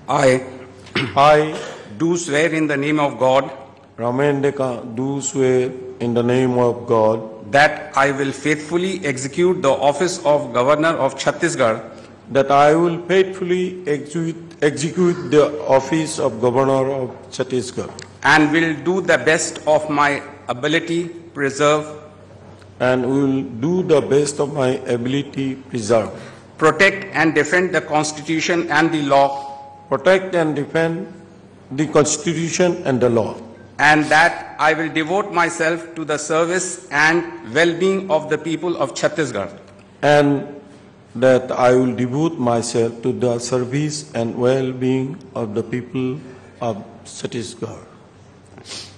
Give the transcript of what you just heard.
I I, do swear in the name of God Ramendeka, do swear in the name of God that I will faithfully execute the office of Governor of Chhattisgarh that I will faithfully execute the office of Governor of Chhattisgarh and will do the best of my ability, preserve, and will do the best of my ability, preserve, protect and defend the Constitution and the law, protect and defend the Constitution and the law, and that I will devote myself to the service and well-being of the people of Chhattisgarh. and that I will devote myself to the service and well-being of the people of Chhattisgarh.